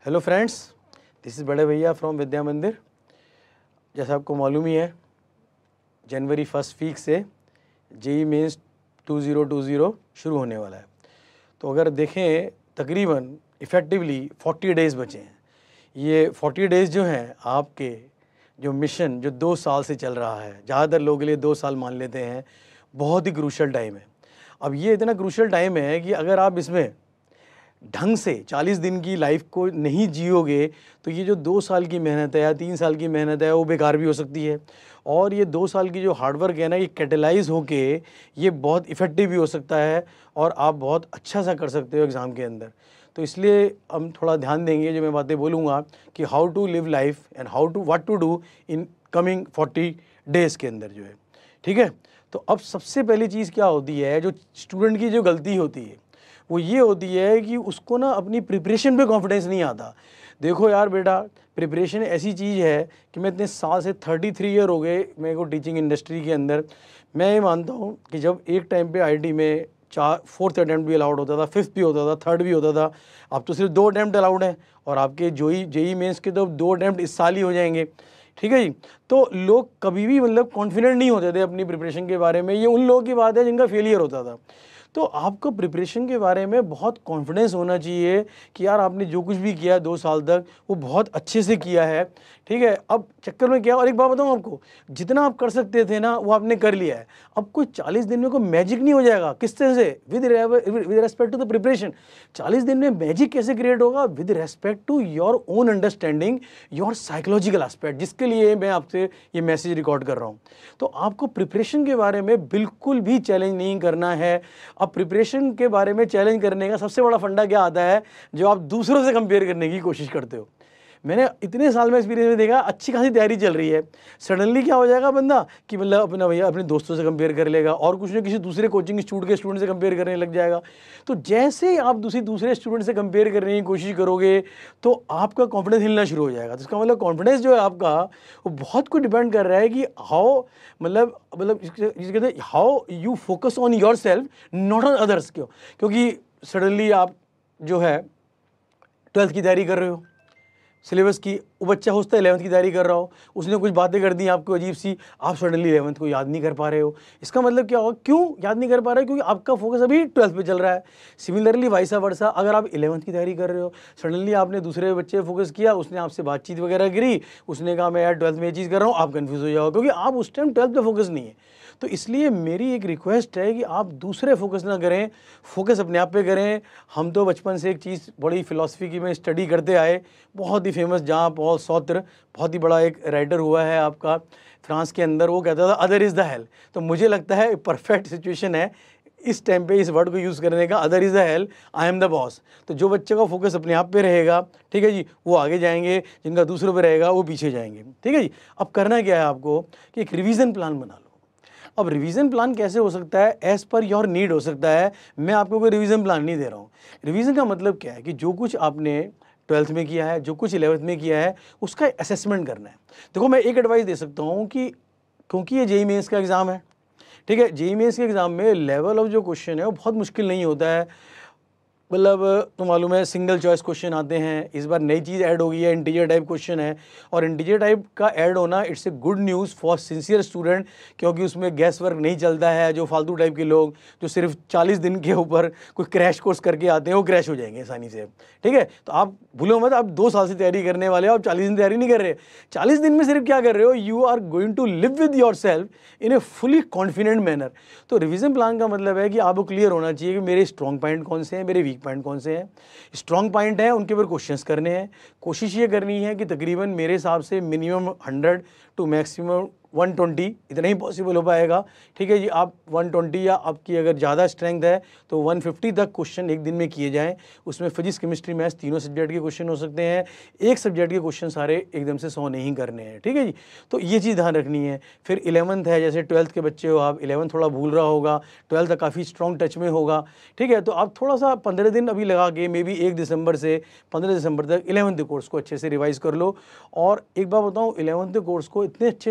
Hello friends, this is बड़े भैया from विद्या मंदिर। जैसा आपको मालूम ही है, जनवरी फर्स्ट वीक से जेई मेंस 2020 शुरू होने वाला है। तो अगर देखें तकरीबन इफ़ेक्टिवली 40 डेज़ बचे हैं। ये 40 डेज़ जो हैं आपके जो मिशन जो 2 साल से चल रहा है, ज़्यादातर लोगों के लिए 2 साल मान लेते हैं, बहुत ही क्रूशल टाइम है। अब ये इतना क्रूशल टाइम है कि अगर आप इसमें ढंग से 40 दिन की लाइफ को नहीं जियोगे तो ये जो 2 साल की मेहनत है या 3 साल की मेहनत है वो बेकार भी हो सकती है। और ये 2 साल की जो हार्डवर्क है ना, ये कैटेलाइज होके ये बहुत इफ़ेक्टिव भी हो सकता है और आप बहुत अच्छा सा कर सकते हो एग्ज़ाम के अंदर। तो इसलिए हम थोड़ा ध्यान देंगे जो मैं बातें बोलूँगा कि how to live life and what to do in coming 40 days के अंदर जो है, ठीक है। तो अब सबसे पहली चीज़ क्या होती है, जो स्टूडेंट की जो गलती होती है वो ये होती है कि उसको ना अपनी प्रिपरेशन पे कॉन्फिडेंस नहीं आता। देखो यार बेटा, प्रिपरेशन ऐसी चीज़ है कि मैं इतने साल से 33 ईयर हो गए मेरे को टीचिंग इंडस्ट्री के अंदर। मैं ये मानता हूँ कि जब एक टाइम पे आईटी में 4th अटैम्प्ट भी अलाउड होता था, 5th भी होता था, 3rd भी होता था। अब तो सिर्फ 2 अटैम्प्ट अलाउड हैं और आपके जेई मेंस के तो 2 अटैम्प्ट इस साल ही हो जाएंगे, ठीक है जी। तो लोग कभी भी मतलब कॉन्फिडेंट नहीं होते थे अपनी प्रिपरेशन के बारे में। ये उन लोगों की बात है जिनका फेलियर होता था। तो आपको प्रिपरेशन के बारे में बहुत कॉन्फिडेंस होना चाहिए कि यार आपने जो कुछ भी किया 2 साल तक वो बहुत अच्छे से किया है, ठीक है। अब चक्कर में क्या, और एक बात बताऊँ आपको, जितना आप कर सकते थे ना वो आपने कर लिया है। अब कोई 40 दिन में कोई मैजिक नहीं हो जाएगा। किस तरह से? With respect to the preparation. 40 दिन में मैजिक कैसे क्रिएट होगा? With respect to your own understanding, your psychological aspect, जिसके लिए मैं आपसे ये मैसेज रिकॉर्ड कर रहा हूँ। तो आपको प्रिपरेशन के बारे में बिल्कुल भी चैलेंज नहीं करना है। अब प्रिपरेशन के बारे में चैलेंज करने का सबसे बड़ा फंडा क्या आता है? जो आप दूसरों से कंपेयर करने की कोशिश करते हो। मैंने इतने साल में एक्सपीरियंस में देखा, अच्छी खासी तैयारी चल रही है, सडनली क्या हो जाएगा बंदा कि मतलब अपना भैया अपने दोस्तों से कंपेयर कर लेगा और कुछ ना किसी दूसरे कोचिंग इंस्टीट्यूट के स्टूडेंट से कंपेयर करने लग जाएगा। तो जैसे आप दूसरे स्टूडेंट से कंपेयर करने की कोशिश करोगे तो आपका कॉन्फिडेंस हिलना शुरू हो जाएगा। तो इसका मतलब कॉन्फिडेंस जो है आपका वो बहुत कुछ डिपेंड कर रहा है कि हाउ मतलब जिसे कहते हैं how you focus on yourself, not on others. क्योंकि सडनली आप जो है 12th की तैयारी कर रहे हो, सिलेबस की, वो बच्चा सोचता है 11th की तैयारी कर रहा हो, उसने कुछ बातें कर दी आपको अजीब सी, आप सडनली 11th को याद नहीं कर पा रहे हो। इसका मतलब क्या होगा? क्यों याद नहीं कर पा रहे? क्योंकि आपका फोकस अभी 12th पे चल रहा है। सिमिलरली वाइसा वर्सा, अगर आप 11th की तैयारी कर रहे हो, सडनली आपने दूसरे बच्चे फोकस किया, उसने आपसे बातचीत वगैरह करी, उसने कहा मैं यार 12th में ये चीज़ कर रहा हूँ, आप कन्फ्यूज़ हो जाओगे क्योंकि आप उस टाइम 12th पे फोकस नहीं है। तो इसलिए मेरी एक रिक्वेस्ट है कि आप दूसरे फोकस ना करें, फोकस अपने आप पे करें। हम तो बचपन से एक चीज़ बड़ी फिलॉसफी की में स्टडी करते आए, बहुत ही फेमस जहाँ पॉल सॉत्र, बहुत ही बड़ा एक राइटर हुआ है आपका फ्रांस के अंदर, वो कहता था अदर इज़ द हेल। तो मुझे लगता है परफेक्ट सिचुएशन है इस टाइम पे इस वर्ड को यूज़ करने का, other is the hell, I am the boss. तो जो बच्चे का फोकस अपने आप पे रहेगा, ठीक है जी, वो आगे जाएंगे, जिनका दूसरों पे रहेगा वो पीछे जाएंगे, ठीक है जी। अब करना क्या है आपको कि एक रिवीजन प्लान बना लो। अब रिवीजन प्लान कैसे हो सकता है? एज पर योर नीड हो सकता है। मैं आपको कोई रिवीजन प्लान नहीं दे रहा हूँ। रिवीजन का मतलब क्या है कि जो कुछ आपने 12th में किया है, जो कुछ 11th में किया है, उसका असेसमेंट करना है। देखो मैं एक एडवाइस दे सकता हूँ कि क्योंकि ये जेईई मेंस का एग्ज़ाम है, ठीक है, जेईई मेंस के एग्ज़ाम में लेवल ऑफ जो क्वेश्चन है वो बहुत मुश्किल नहीं होता है। मतलब तो मालूम है सिंगल चॉइस क्वेश्चन आते हैं। इस बार नई चीज़ ऐड हो गई है, इंटीजर टाइप क्वेश्चन है, और इंटीजर टाइप का ऐड होना it's a good news for sincere student, क्योंकि उसमें गैस वर्क नहीं चलता है। जो फालतू टाइप के लोग जो सिर्फ 40 दिन के ऊपर कोई क्रैश कोर्स करके आते हैं वो क्रैश हो जाएंगे आसानी से, ठीक है। तो आप भूलो मत, आप 2 साल से तैयारी करने वाले हो, आप 40 दिन तैयारी नहीं कर रहे। 40 दिन में सिर्फ क्या कर रहे हो? You are going to live with yourself in a fully confident manner. तो रिविजन प्लान का मतलब है कि आपको क्लियर होना चाहिए कि मेरे स्ट्रॉन्ग पॉइंट कौन से हैं, मेरे वीक पॉइंट कौन से हैं। स्ट्रॉन्ग पॉइंट है उनके ऊपर क्वेश्चंस करने हैं। कोशिश ये करनी है कि तकरीबन मेरे हिसाब से मिनिमम 100 टू मैक्सिमम 120 इतना ही पॉसिबल हो पाएगा, ठीक है जी। आप 120 या आपकी अगर ज़्यादा स्ट्रेंथ है तो 150 तक क्वेश्चन एक दिन में किए जाएं। उसमें फिजिक्स, केमिस्ट्री, मैथ्स तीनों सब्जेक्ट के क्वेश्चन हो सकते हैं। एक सब्जेक्ट के क्वेश्चन सारे एकदम से 100 नहीं करने हैं, ठीक है जी। तो ये चीज़ ध्यान रखनी है। फिर 11th है, जैसे 12th के बच्चे हो आप, 11th थोड़ा भूल रहा होगा, 12th काफ़ी स्ट्रॉन्ग टच में होगा, ठीक है। तो आप थोड़ा सा 15 दिन अभी लगा के मे बी 1 दिसंबर से 15 दिसंबर तक 11th कोर्स को अच्छे से रिवाइज़ कर लो। और एक बार बताऊँ, 11th कोर्स को इतने अच्छे से रिवाइज़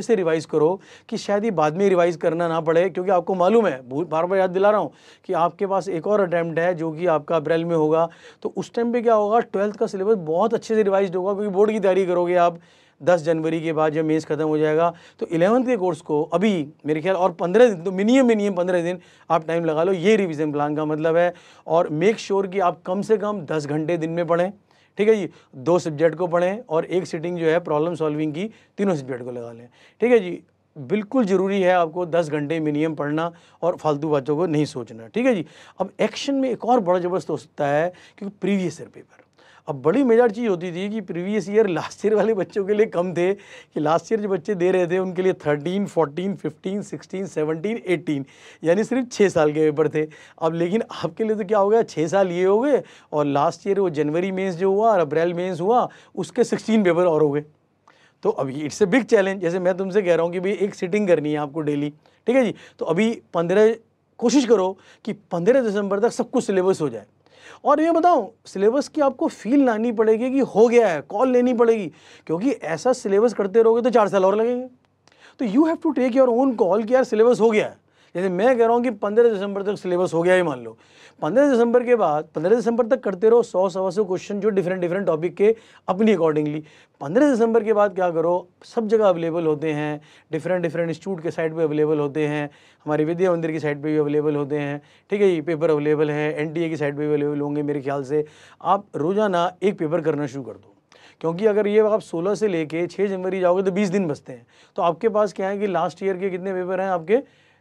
करो कि शायद ये बाद में रिवाइज़ करना ना पड़े, क्योंकि आपको मालूम है, बार बार याद दिला रहा हूँ कि आपके पास एक और अटैम्प्ट है जो कि आपका अप्रैल में होगा। तो उस टाइम पे क्या होगा, 12th का सिलेबस बहुत अच्छे से रिवाइज होगा, क्योंकि बोर्ड की तैयारी करोगे आप 10 जनवरी के बाद जब मेंस खत्म हो जाएगा। तो 11th के कोर्स को अभी मेरे ख्याल और 15 दिन, तो मिनिमम 15 दिन आप टाइम लगा लो, ये रिवीजन प्लान का मतलब है। और मेक श्योर कि आप कम से कम 10 घंटे दिन में पढ़ें, ठीक है जी। 2 सब्जेक्ट को पढ़ें और एक सिटिंग जो है प्रॉब्लम सॉल्विंग की तीनों सब्जेक्ट को लगा लें, ठीक है जी। बिल्कुल ज़रूरी है आपको 10 घंटे मिनिमम पढ़ना और फालतू बातों को नहीं सोचना, ठीक है जी। अब एक्शन में एक और बड़ा ज़बरदस्त हो सकता है, क्योंकि प्रीवियस ईयर पेपर, अब बड़ी मज़ेदार चीज़ होती थी कि प्रीवियस ईयर लास्ट ईयर वाले बच्चों के लिए कम थे, कि लास्ट ईयर जो बच्चे दे रहे थे उनके लिए 13, 14, 15, 16, 17, 18 यानी सिर्फ 6 साल के पेपर थे। अब लेकिन आपके लिए तो क्या हो गया, 6 साल ये हो गए, और लास्ट ईयर वो जनवरी मेंस जो हुआ और अप्रैल मेंस हुआ, उसके 16 पेपर और हो गए। तो अभी इट्स ए बिग चैलेंज। जैसे मैं तुमसे कह रहा हूँ कि भाई एक सिटिंग करनी है आपको डेली, ठीक है जी। तो अभी 15 कोशिश करो कि 15 दिसंबर तक सब कुछ सिलेबस हो जाए। और ये बताऊं, सिलेबस की आपको फील लानी पड़ेगी कि हो गया है, कॉल लेनी पड़ेगी, क्योंकि ऐसा सिलेबस करते रहोगे तो 4 साल और लगेंगे। तो you have to take your own call कि यार सिलेबस हो गया है। जैसे मैं कह रहा हूँ कि 15 दिसंबर तक सिलेबस हो गया ही मान लो, 15 दिसंबर के बाद 15 दिसंबर तक करते रहो 100-125 क्वेश्चन जो डिफरेंट टॉपिक के अपनी अकॉर्डिंगली। 15 दिसंबर के बाद क्या करो, सब जगह अवेलेबल होते हैं, डिफरेंट इंस्टीट्यूट के साइट पे अवेलेबल होते हैं, हमारे विद्या मंदिर की साइट पे भी अवेलेबल होते हैं, ठीक है ये पेपर अवेलेबल है, एनटीए की साइट पे भी अवेलेबल होंगे मेरे ख्याल से। आप रोज़ाना एक पेपर करना शुरू कर दो, क्योंकि अगर ये आप 16 से लेके 6 जनवरी जाओगे तो 20 दिन बचते हैं। तो आपके पास क्या है कि लास्ट ईयर के कितने पेपर हैं आपके,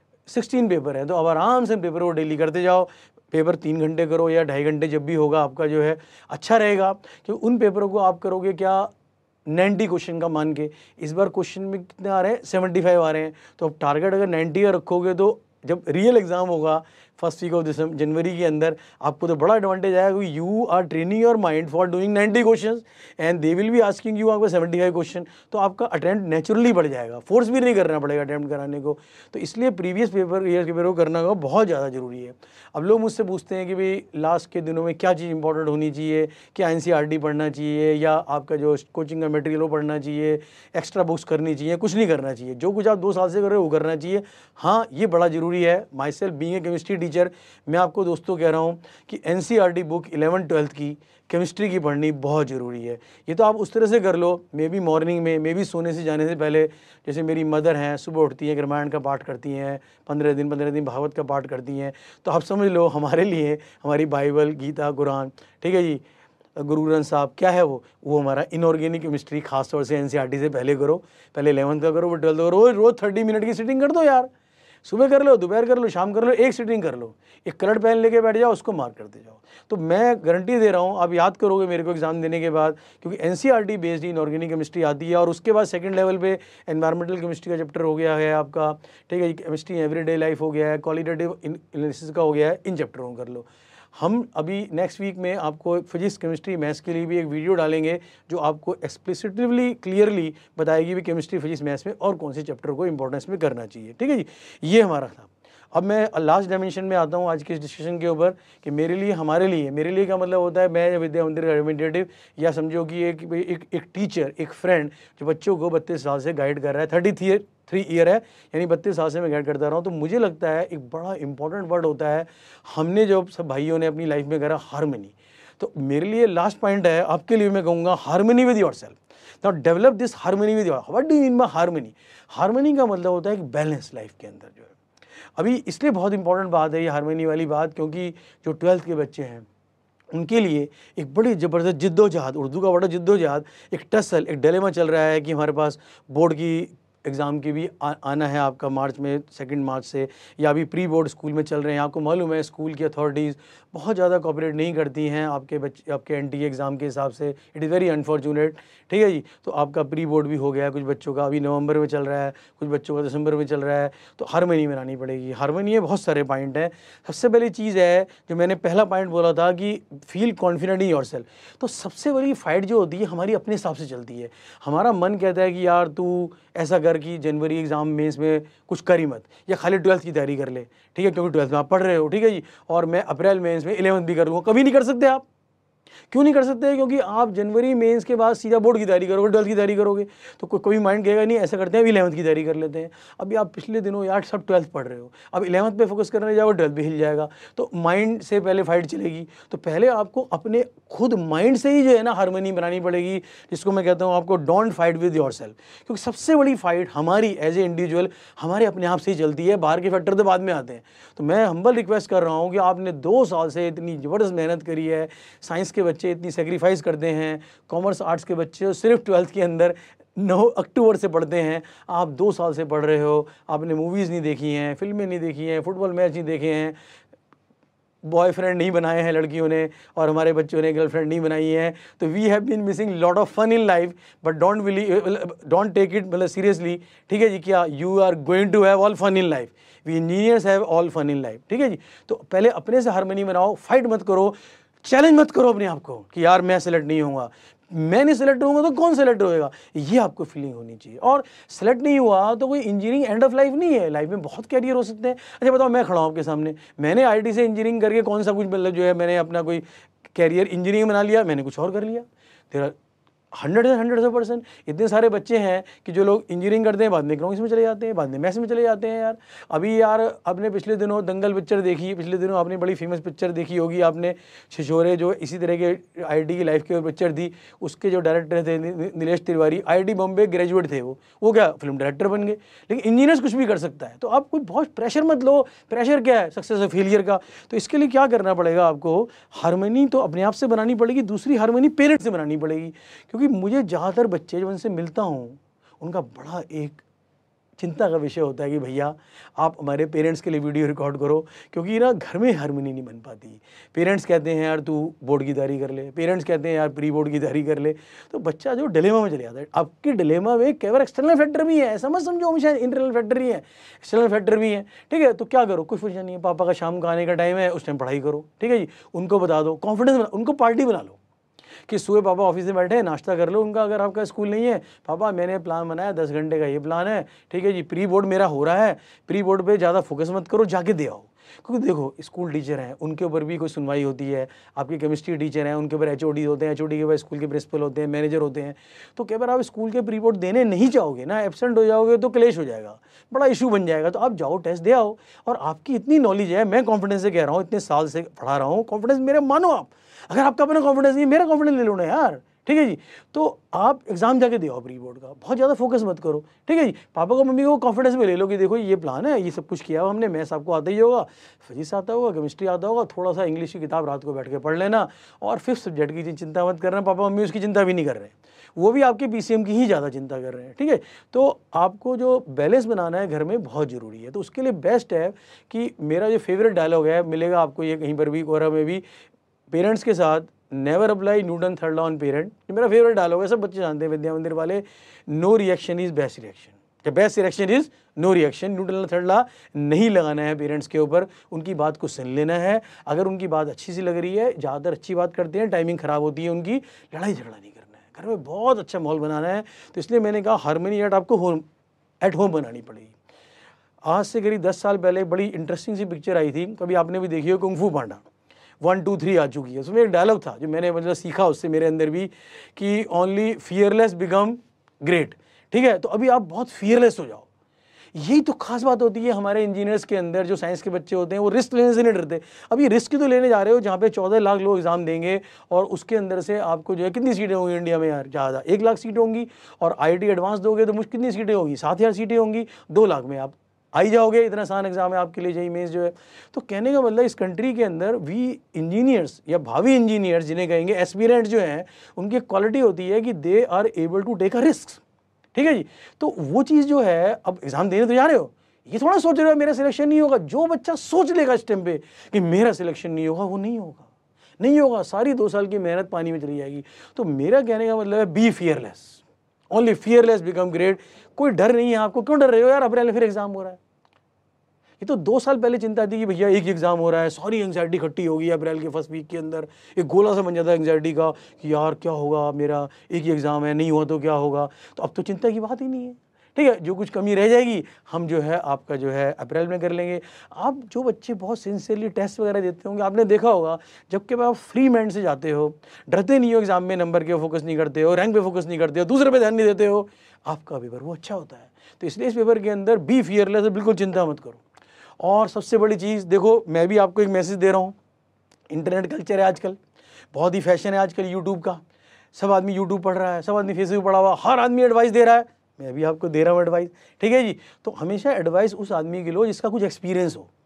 16 पेपर हैं। तो अब आराम से पेपर को डेली करते जाओ, पेपर 3 घंटे करो या 2.5 घंटे, जब भी होगा आपका जो है अच्छा रहेगा। क्योंकि उन पेपरों को आप करोगे क्या 90 क्वेश्चन का मान के, इस बार क्वेश्चन में कितने आ रहे हैं, 75 आ रहे हैं। तो अब टारगेट अगर 90 का रखोगे तो जब रियल एग्जाम होगा फर्स्ट वीक ऑफ जनवरी के अंदर, आपको तो बड़ा एडवांटेज आएगा, क्योंकि you are training your mind for doing 90 question and they will be asking you आपका 75 क्वेश्चन। तो आपका अटेम्प्ट नेचुरली बढ़ जाएगा, फोर्स भी नहीं करना पड़ेगा अटेम्प्ट कराने को। तो इसलिए प्रीवियस पेपर ईयर के पेपर को करना का बहुत ज़्यादा ज़रूरी है। अब लोग मुझसे पूछते हैं कि भाई लास्ट के दिनों में क्या चीज़ इंपॉर्टेंट होनी चाहिए, क्या एनसीईआरटी पढ़ना चाहिए या आपका जो कोचिंग का मटेरियल वो पढ़ना चाहिए, एक्स्ट्रा बुक्स करनी चाहिए, कुछ नहीं करना चाहिए, जो कुछ आप 2 साल से कर रहे हो वो करना चाहिए। हाँ ये बड़ा ज़रूरी है। Myself being a chemistry teacher, मैं आपको दोस्तों कह रहा हूँ कि एनसीईआरटी बुक 11th-12th की केमिस्ट्री की पढ़नी बहुत ज़रूरी है। ये तो आप उस तरह से कर लो, मे बी मॉर्निंग में, मे बी सोने से जाने से पहले। जैसे मेरी मदर हैं, सुबह उठती हैं, रामायण का पाठ करती हैं, 15 दिन भागवत का पाठ करती हैं। तो आप समझ लो हमारे लिए हमारी बाइबल, गीता, कुरान, ठीक है जी, गुरु ग्रंथ साहब क्या है वो हमारा इनऑर्गेनिक केमिस्ट्री, खासतौर से एनसीईआरटी से पहले करो। पहले 11th का करो, फिर 12th का करो। रोज़ 30 मिनट की सिटिंग कर दो यार, सुबह कर लो, दोपहर कर लो, शाम कर लो, एक सिटिंग कर लो, एक कलर पेन लेके बैठ जाओ, उसको मार्क करते जाओ। तो मैं गारंटी दे रहा हूँ आप याद करोगे मेरे को एग्जाम देने के बाद, क्योंकि एनसीईआरटी बेस्ड इनऑर्गेनिक केमिस्ट्री आती है। और उसके बाद सेकंड लेवल पे एनवायरमेंटल केमिस्ट्री का चैप्टर हो गया है आपका, ठीक है, केमिस्ट्री एवरीडे लाइफ हो गया है, क्वालिटेटिव एनालिसिस का हो गया है, इन चैप्टरों को कर लो। हम अभी नेक्स्ट वीक में आपको फिजिक्स, केमिस्ट्री, मैथ्स के लिए भी एक वीडियो डालेंगे जो आपको एक्सप्लिसिटिवली क्लियरली बताएगी भी केमिस्ट्री, फिजिक्स, मैथ्स में और कौन से चैप्टर को इंपॉर्टेंस में करना चाहिए, ठीक है जी। ये हमारा था। अब मैं लास्ट डायमेंशन में आता हूँ आज के इस डिस्कशन के ऊपर कि मेरे लिए, हमारे लिए, मेरे लिए क्या मतलब होता है, मैं विद्या मंदिर का एडमिनिस्ट्रेटिव, या समझो कि एक टीचर, एक फ्रेंड जो बच्चों को 32 साल से गाइड कर रहा है, 33 ईयर है, यानी 32 साल से मैं गाइड करता रहा हूँ। तो मुझे लगता है एक बड़ा इंपॉर्टेंट वर्ड होता है, हमने जो सब भाइयों ने अपनी लाइफ में करा, हार्मनी। तो मेरे लिए लास्ट पॉइंट है, आपके लिए मैं कहूँगा harmony with yourself. Now develop this harmony with your, what do you mean by harmony? Harmony का मतलब होता है एक बैलेंस लाइफ के अंदर जो है। अभी इसलिए बहुत इंपॉर्टेंट बात है ये हार्मनी वाली बात, क्योंकि जो 12th के बच्चे हैं उनके लिए एक बड़ी ज़बरदस्त जिद्दोजहद, उर्दू का बड़ा जिद्दोजहद, एक टसल, एक डिलेमा चल रहा है कि हमारे पास बोर्ड की एग्ज़ाम की भी आना है आपका मार्च में, 2 मार्च से, या अभी प्री बोर्ड स्कूल में चल रहे हैं। आपको मालूम है स्कूल की अथॉरिटीज़ बहुत ज़्यादा कोऑपरेट नहीं करती हैं आपके बच्चे, आपके एनटीए एग्ज़ाम के हिसाब से। इट इज़ वेरी अनफॉर्चुनेट, ठीक है जी। तो आपका प्री बोर्ड भी हो गया, कुछ बच्चों का अभी नवंबर में चल रहा है, कुछ बच्चों का दिसंबर में चल रहा है। तो हार्मनी में आनी पड़ेगी। हार्मनी में बहुत सारे पॉइंट हैं। सबसे पहली चीज़ है जो मैंने पहला पॉइंट बोला था कि फील कॉन्फिडेंट इन योरसेल्फ। तो सबसे बड़ी फाइट जो होती है हमारी अपने हिसाब से चलती है। हमारा मन कहता है कि यार तू ऐसा कर कि जनवरी एग्ज़ाम मेंस में कुछ कर ही मत, या खाली 12th की तैयारी कर ले, ठीक है, क्योंकि 12th में आप पढ़ रहे हो, ठीक है जी, और मैं अप्रैल मेंस में 11th भी कर लूँगा। कभी नहीं कर सकते आप, क्यों नहीं कर सकते? क्योंकि आप जनवरी मेंस के बाद सीधा बोर्ड की तैयारी करोगे, 12th की तैयारी करोगे, तो कोई माइंड कहेगा नहीं ऐसा करते हैं, अभी 11th की तैयारी कर लेते हैं। अभी आप पिछले दिनों यार सब 12th पढ़ रहे हो, अब 11th पे फोकस करने जाओगे 12th भी हिल जाएगा, तो माइंड से पहले फाइट चलेगी। तो पहले आपको अपने खुद माइंड से ही जो है ना हार्मनी बनानी पड़ेगी, जिसको मैं कहता हूँ आपको डोंट फाइट विद योरसेल्फ। क्योंकि सबसे बड़ी फाइट हमारी एज ए इंडिविजुअल हमारे अपने आप से ही चलती है, बाहर के फैक्टर तो बाद में आते हैं। तो मैं हम्बल रिक्वेस्ट कर रहा हूँ कि आपने 2 साल से इतनी ज़बरदस्त मेहनत करी है, साइंस के बच्चे इतनी सेक्रीफाइस करते हैं, कॉमर्स आर्ट्स के बच्चे सिर्फ 12th के अंदर 9 अक्टूबर से पढ़ते हैं, आप 2 साल से पढ़ रहे हो, आपने मूवीज़ नहीं देखी हैं, फिल्में नहीं देखी हैं, फुटबॉल मैच नहीं देखे हैं, बॉयफ्रेंड नहीं बनाए हैं लड़कियों ने, और हमारे बच्चों ने गर्लफ्रेंड नहीं बनाई है। तो we have been missing lot of fun in life, but don't take it मतलब सीरियसली, ठीक है जी। क्या you are going to have all fun in life, we engineers have all fun in life, ठीक है जी। तो पहले अपने से हार्मनी बनाओ, फाइट मत करो, चैलेंज मत करो अपने आप को कि यार मैं सेलेक्ट नहीं होऊंगा, मैं नहीं सेलेक्ट होऊंगा तो कौन सेलेक्ट होएगा, ये आपको फीलिंग होनी चाहिए। और सेलेक्ट नहीं हुआ तो कोई इंजीनियरिंग एंड ऑफ लाइफ नहीं है, लाइफ में बहुत कैरियर हो सकते हैं। अच्छा बताओ, मैं खड़ा हूँ आपके सामने, मैंने आईटी से इंजीनियरिंग करके कौन सा कुछ मतलब जो है मैंने अपना कोई कैरियर इंजीनियरिंग बना लिया, मैंने कुछ और कर लिया। तेरा 100% इतने सारे बच्चे हैं कि जो लोग इंजीनियरिंग करते हैं बाद में इकोनॉमिक्स में चले जाते हैं, बाद में मैथ्स में चले जाते हैं। यार अभी यार आपने पिछले दिनों दंगल पिक्चर देखी, पिछले दिनों आपने बड़ी फेमस पिक्चर देखी होगी आपने, छिछोरे, जो इसी तरह के आईटी की लाइफ की पिक्चर थी। उसके जो डायरेक्टर थे नीलेश तिवारी, आईआईटी बॉम्बे ग्रेजुएट थे, वो क्या फिल्म डायरेक्टर बन गए। लेकिन इंजीनियर्स कुछ भी कर सकता है, तो आप कोई बहुत प्रेशर मत लो। प्रेशर क्या है? सक्सेस और फेलियर का। तो इसके लिए क्या करना पड़ेगा आपको? हार्मनी तो अपने आप से बनानी पड़ेगी, दूसरी हार्मनी पेरेंट्स से बनानी पड़ेगी। क्योंकि मुझे ज़्यादातर बच्चे जो उनसे मिलता हूँ, उनका बड़ा एक चिंता का विषय होता है कि भैया आप हमारे पेरेंट्स के लिए वीडियो रिकॉर्ड करो, क्योंकि ना घर में हार्मनी नहीं बन पाती। पेरेंट्स कहते हैं यार तू बोर्ड की तैयारी कर ले, पेरेंट्स कहते हैं यार प्री बोर्ड की तैयारी कर ले, तो बच्चा जो डिलेमा में चले जाता है। आपके डिलेमा में केवल एक्सटर्नल फैक्टर भी है, ऐसा मत समझो हमेशा इंटरनल फैक्टर ही है, एक्सटर्नल फैक्टर भी है, ठीक है। तो क्या करो, कुछ फर्क नहीं है, पापा का शाम का आने का टाइम है, उस टाइम पढ़ाई करो, ठीक है जी। उनको बता दो, कॉन्फिडेंस, उनको पार्टी बना लो कि सुबह पापा ऑफिस में बैठे हैं, नाश्ता कर लो उनका, अगर आपका स्कूल नहीं है, पापा मैंने प्लान बनाया 10 घंटे का ये प्लान है, ठीक है जी। प्री बोर्ड मेरा हो रहा है, प्री बोर्ड पे ज़्यादा फोकस मत करो, जाके दे आओ। क्योंकि देखो स्कूल टीचर हैं, उनके ऊपर भी कोई सुनवाई होती है, आपके केमिस्ट्री टीचर हैं, उनके ऊपर एचओडी होते हैं, एचओडी के बाद स्कूल के प्रिंसिपल होते हैं, मैनेजर होते हैं। तो कई बार आप स्कूल के प्री बोर्ड देने नहीं चाहोगे ना, एब्सेंट हो जाओगे तो क्लेश हो जाएगा, बड़ा इशू बन जाएगा। तो आप जाओ, टेस्ट दे आओ। और आपकी इतनी नॉलेज है, मैं कॉन्फिडेंस से कह रहा हूँ, इतने साल से पढ़ा रहा हूँ, कॉन्फिडेंस मेरे मानो आप। अगर आपका अपना कॉन्फिडेंस नहीं, मेरा कॉन्फिडेंस ले लो ना यार, ठीक है जी। तो आप एग्जाम जाके दे आओ प्री बोर्ड का, बहुत ज़्यादा फोकस मत करो, ठीक है जी। पापा को मम्मी को कॉन्फिडेंस में ले लो कि देखो ये प्लान है, ये सब कुछ किया हुआ हमने, मैथ्स आपको आता ही होगा, फिजिक्स आता होगा, केमिस्ट्री आता होगा, थोड़ा सा इंग्लिश की किताब रात को बैठ के पढ़ लेना, और 5th सब्जेक्ट की चिंता मत करना। पापा मम्मी उसकी चिंता भी नहीं कर रहे हैं, वो भी आपके पीसीएम की ही ज़्यादा चिंता कर रहे हैं, ठीक है। तो आपको जो बैलेंस बनाना है घर में बहुत ज़रूरी है। तो उसके लिए बेस्ट है कि मेरा जो फेवरेट डायलॉग है, मिलेगा आपको ये कहीं पर भी, कोरा में भी, पेरेंट्स के साथ never apply Newton third law on parent. मेरा फेवरेट डायलॉग है, सब बच्चे जानते हैं विद्या मंदिर वाले, no reaction is best reaction, best reaction is no reaction. Newton third law नहीं लगाना है पेरेंट्स के ऊपर, उनकी बात को सुन लेना है। अगर उनकी बात अच्छी सी लग रही है, ज़्यादातर अच्छी बात करते हैं, टाइमिंग ख़राब होती है उनकी, लड़ाई झगड़ा नहीं करना है, घर में बहुत अच्छा माहौल बनाना है। तो इसलिए मैंने कहा हार्मनी आपको एट होम बनानी पड़ेगी। आज से करीब 10 साल पहले बड़ी इंटरेस्टिंग सी पिक्चर आई थी, कभी आपने भी देखी हो, कुंग फू पांडा 1, 2, 3 आ चुकी है। उसमें एक डायलॉग था जो मैंने मतलब सीखा उससे मेरे अंदर भी, कि ओनली फियरलेस बिकम ग्रेट, ठीक है। तो अभी आप बहुत फियरलेस हो जाओ, यही तो खास बात होती है हमारे इंजीनियर्स के अंदर। जो साइंस के बच्चे होते हैं वो रिस्क लेने से नहीं डरते। अभी रिस्क तो लेने जा रहे हो जहाँ पे 14 लाख लोग एग्जाम देंगे, और उसके अंदर से आपको जो है कितनी सीटें होंगी इंडिया में यार, ज़्यादा 1 लाख सीटें होंगी, और आईटी एडवांस दोगे तो मुझे कितनी सीटें होंगी, 7000 सीटें होंगी, 2 लाख में आप आई जाओगे। इतना आसान एग्जाम है आपके लिए जेईई मेंस जो है। तो कहने का मतलब इस कंट्री के अंदर वी इंजीनियर्स या भावी इंजीनियर्स जिन्हें कहेंगे, एस्पिरेंट जो हैं, उनकी क्वालिटी होती है कि they are able to take a risk, ठीक है जी। तो वो चीज़ जो है, अब एग्जाम देने तो जा रहे हो, ये थोड़ा सोच रहे हो मेरा सिलेक्शन नहीं होगा। जो बच्चा सोच लेगा इस टाइम पे कि मेरा सिलेक्शन नहीं होगा, वो नहीं होगा, नहीं होगा, सारी 2 साल की मेहनत पानी में चली जाएगी। तो मेरा कहने का मतलब है be fearless, only fearless become great. कोई डर नहीं है आपको, क्यों डर रहे हो यार, अप्रैल में फिर एग्जाम हो रहा है। ये तो 2 साल पहले चिंता थी कि भैया एक एग्जाम हो रहा है, सारी एंग्जाइटी इकट्ठी होगी अप्रैल के फर्स्ट वीक के अंदर, एक गोला सा बन जाता है एंग्जाइटी का कि यार क्या होगा, मेरा एक ही एग्जाम है, नहीं हुआ तो क्या होगा। तो अब तो चिंता की बात ही नहीं है, ठीक है, जो कुछ कमी रह जाएगी हम जो है आपका जो है अप्रैल में कर लेंगे। आप जो बच्चे बहुत सिंसियरली टेस्ट वगैरह देते होंगे, आपने देखा होगा जबकि आप फ्री माइंड से जाते हो, डरते नहीं हो एग्जाम में, नंबर के फोकस नहीं करते हो, रैंक पे फोकस नहीं करते हो, दूसरे पे ध्यान नहीं देते हो, आपका पेपर वो अच्छा होता है। तो इसलिए इस पेपर के अंदर बी फियरलेस, बिल्कुल चिंता मत करो। और सबसे बड़ी चीज़ देखो, मैं भी आपको एक मैसेज दे रहा हूँ, इंटरनेट कल्चर है आजकल, बहुत ही फैशन है आजकल यूट्यूब का, सब आदमी यूट्यूब पढ़ रहा है, सब आदमी फेसबुक पढ़ा हुआ, हर आदमी एडवाइस दे रहा है, मैं भी आपको दे रहा हूँ एडवाइस, ठीक है जी। तो हमेशा एडवाइस उस आदमी के लो जिसका कुछ एक्सपीरियंस हो,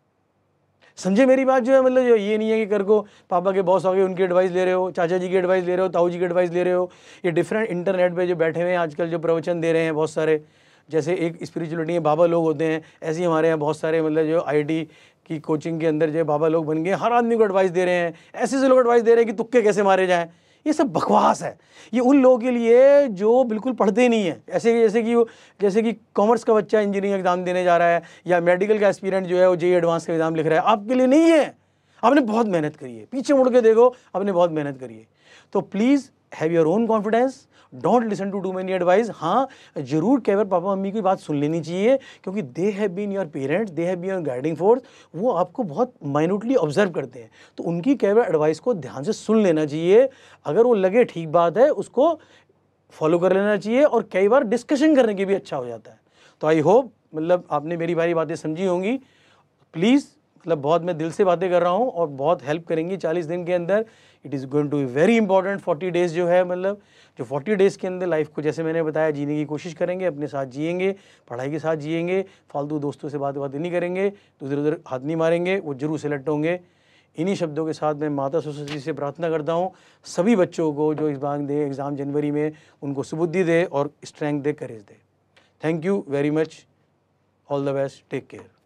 समझे मेरी बात जो है, मतलब जो ये नहीं है कि कर को पापा के बॉस आ गए उनकी एडवाइस ले रहे हो, चाचा जी की एडवाइस ले रहे हो, ताऊ जी की एडवाइस ले रहे हो। ये डिफरेंट इंटरनेट पे जो बैठे हुए हैं आजकल जो प्रवचन दे रहे हैं बहुत सारे, जैसे एक स्पिरिचुअलिटी के बाबा लोग होते हैं, ऐसे ही हमारे यहाँ बहुत सारे मतलब जो आईटी की कोचिंग के अंदर जो बाबा लोग बन गए, हर आदमी को एडवाइस दे रहे हैं, ऐसे लोग एडवाइस दे रहे हैं कि तुक्के कैसे मारे जाएं। ये सब बकवास है, ये उन लोगों के लिए जो बिल्कुल पढ़ते नहीं है, जैसे कि कॉमर्स का बच्चा इंजीनियरिंग एग्जाम देने जा रहा है या मेडिकल का एस्पिरेंट जो है वो जेईई एडवांस का एग्जाम लिख रहा है, आपके लिए नहीं है। आपने बहुत मेहनत करी है, पीछे मुड़ के देखो, आपने बहुत मेहनत करी है। तो please have your own confidence, don't listen to many advice. हाँ जरूर कई बार पापा मम्मी की बात सुन लेनी चाहिए, क्योंकि they have been your parents, they have been your guiding force, वो आपको बहुत माइन्यूटली ऑब्जर्व करते हैं, तो उनकी कई बार एडवाइस को ध्यान से सुन लेना चाहिए। अगर वो लगे ठीक बात है उसको फॉलो कर लेना चाहिए, और कई बार डिस्कशन करने के भी अच्छा हो जाता है। तो आई होप मतलब आपने मेरी बारी बातें समझी होंगी। प्लीज़ मतलब बहुत मैं दिल से बातें कर रहा हूँ और बहुत हेल्प करेंगी 40 दिन के अंदर। It is going to be very important 40 days जो है, मतलब जो 40 डेज़ के अंदर लाइफ को जैसे मैंने बताया जीने की कोशिश करेंगे, अपने साथ जिएंगे, पढ़ाई के साथ जिएंगे, फालतू दोस्तों से बातें नहीं करेंगे, इधर उधर हाथ नहीं मारेंगे, वो जरूर सेलेक्ट होंगे। इन्हीं शब्दों के साथ मैं माता सरस्वती से प्रार्थना करता हूँ सभी बच्चों को जो एग्ज़ाम जनवरी में, उनको सुबुद्धि दे और स्ट्रेंथ दे, करेज दे। Thank you very much, all the best, take care.